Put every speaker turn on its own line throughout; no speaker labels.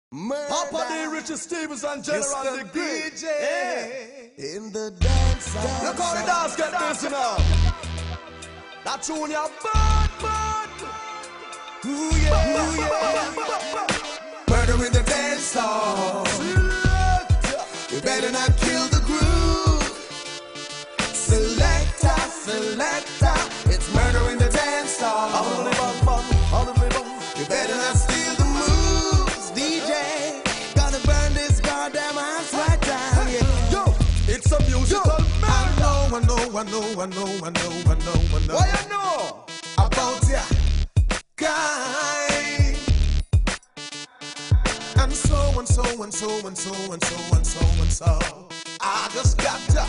Papa D, Richard Stevens and General the Great
DJ in the dance.
You call the dance, get this now. That tune ya bad, bad.
Ooh yeah, ooh yeah. Murder in the dance hall. You better not kill the groove. Selector, selector. It's murder in the dance hall. You better not steal the moves, DJ. Gonna burn this goddamn house right down. Yeah.
Yo, it's a musical murder.
I know.
Why you know?
About ya, guy. And so. I just got to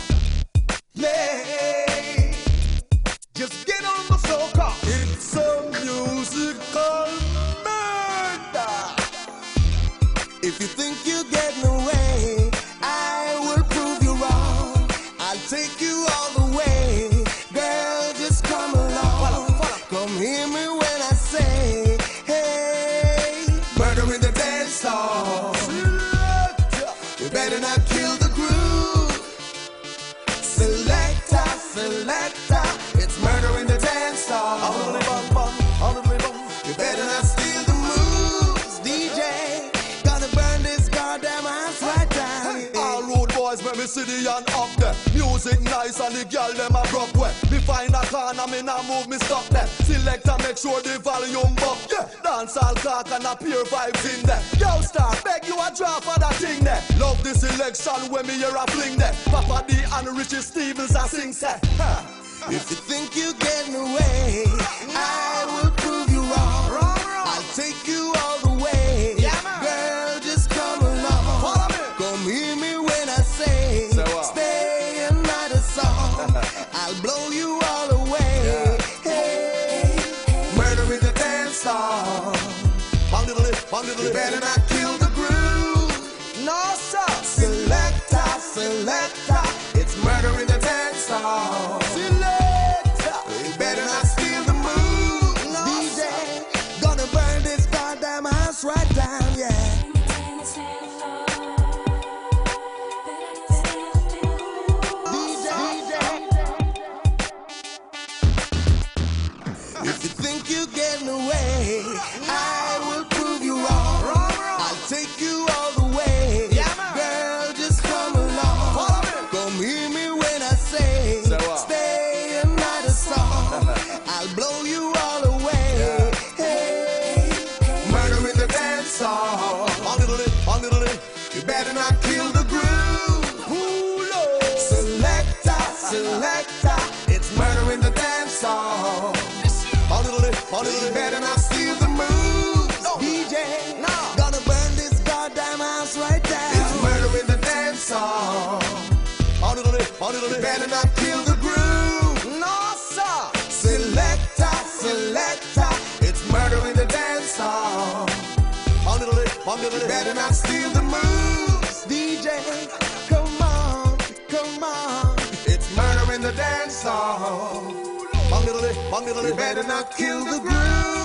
play. Just get on the floor, car.
It's a musical murder.
If you think you're getting away, I will prove you wrong. I'll take you all the way. Girl, just come along. Come hear me when I say, hey, murder in the dance hall. You better not kill the groove. Selector, it's murder in the dance hall. You better not steal the moves, DJ. Gonna burn this goddamn house right down.
All road boys make me city and up there. Music nice and the girl them a broke way. Me find a corner, me now move, me stop them. Selector make sure the volume buck. Yeah, dance all talk and a pure vibes in there. Yo star, beg you a drop for that thing there. Love this selection when me hear a fling there. Papa D and Richard Stevens a sing say.
If you think you're getting away, I will prove you wrong. I'll take you all the way. Girl, just come along. Come hear me when I say, stay and write a song. I'll blow you all away. Hey, murder in the dance hall. You better not kill the groove.
No sir.
Selector, it's murder in the dance hall. You better not steal the moves, no, DJ. Gonna burn this goddamn house right down, yeah. DJ. If you think you're getting away, I will prove you wrong. I'll take you all the way. Girl, just come along. Come hear me when I say, stay and write a song. I'll blow you all away. Hey, murder in the dance hall. You better not kill the groove. Selector, it's murder in the dance hall. You better not steal the moves, DJ. Gonna burn this goddamn house right down. It's murder in the dance hall. You better not kill the groove.
No sir.
Selector, it's murder in the dance hall. You better not steal the moves, DJ. Come on. It's murder in the dance hall. You better not kill the groove.